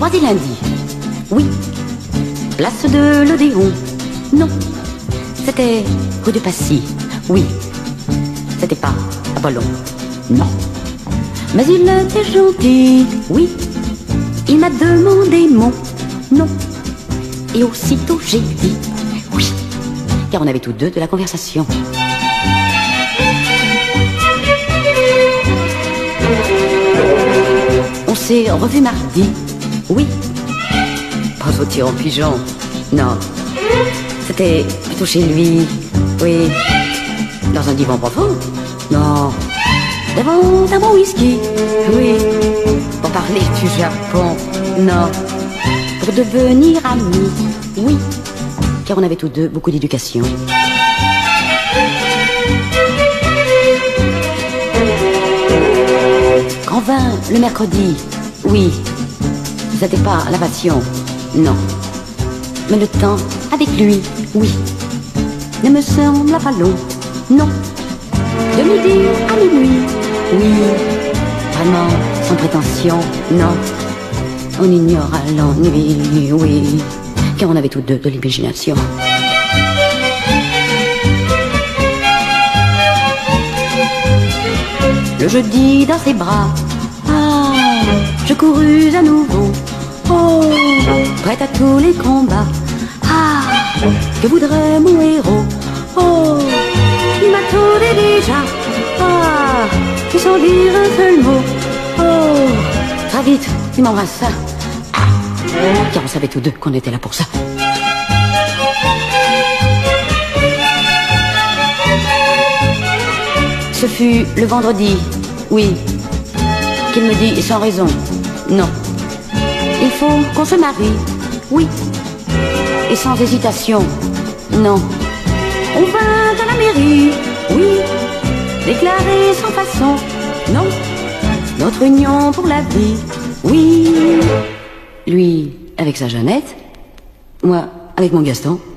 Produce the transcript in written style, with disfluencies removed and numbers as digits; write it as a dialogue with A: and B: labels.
A: croisé lundi. Oui. Place de l'Odéon. Non. C'était rue de Passy. Oui. C'était pas Apollon. Non. Mais il était gentil. Oui. Il m'a demandé mon nom. Et aussitôt j'ai dit oui. Car on avait tous deux de la conversation. On s'est revu mardi. Oui. Pas au tir en pigeon. Non. C'était plutôt chez lui. Oui. Dans un divan profond. Non. Devant un bon whisky. Oui. Pour parler du Japon. Non. Pour devenir amis. Oui. Car on avait tous deux beaucoup d'éducation. Quand vint le mercredi, oui, c'était pas la passion, non. Mais le temps avec lui, oui, ne me sembla pas long, non. De midi à minuit, oui, vraiment sans prétention, non. On ignora l'ennui, oui, car on avait tous deux de l'imagination. Le jeudi dans ses bras, ah, je courus à nouveau, oh, prête à tous les combats, ah, que voudrait mon héros, oh, il m'a tout dit déjà, ah, et sans dire un seul mot, oh, très vite, il m'embrassa, ah, car on savait tous deux qu'on était là pour ça. Ce fut le vendredi, oui, qu'il me dit sans raison, non. Il faut qu'on se marie, oui, et sans hésitation, non. On vint à la mairie, oui, déclarer sans façon, non. Notre union pour la vie, oui. Lui avec sa Jeannette, moi avec mon Gaston.